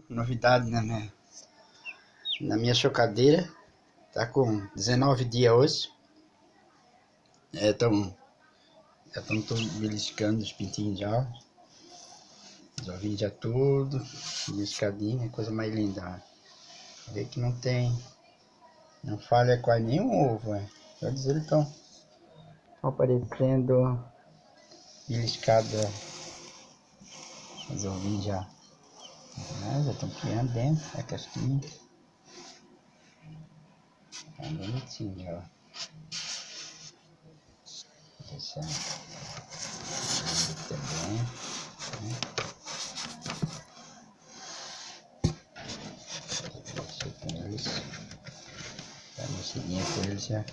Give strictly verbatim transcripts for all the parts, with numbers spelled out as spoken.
novidade na minha, na minha chocadeira. Tá com dezenove dias hoje. É, tão, já estão todos beliscando os pintinhos já. Os ovinhos já tudo beliscadinho, é coisa mais linda. Vê que não tem, não falha quase nenhum ovo, é. Todos eles estão aparecendo beliscado. Os ovinhos já, né, já estão criando dentro da casquinha. Tá bonitinho já, ó. Vou deixar também, né? Deixa com eles, dá uma mexidinha com eles já.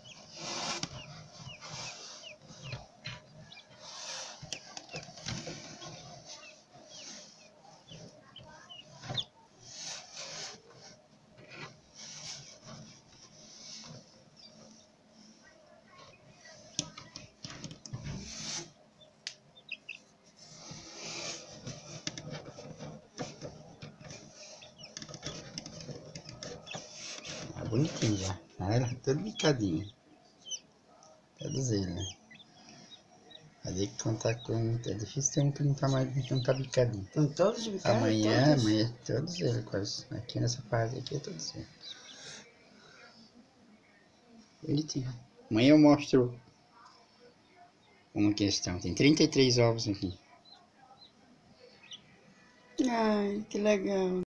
Tá bonitinho já, olha, todo bicadinho. Todos eles, né? Mas aí que contar com. É difícil ter um que não tá mais, que não tá bicadinho. Estão todos bicados? Amanhã, Todos? amanhã, todos eles, quase. Aqui nessa parte aqui é todos eles. Bonitinho. Amanhã eu mostro uma questão. Tem trinta e três ovos aqui. Ai, que legal.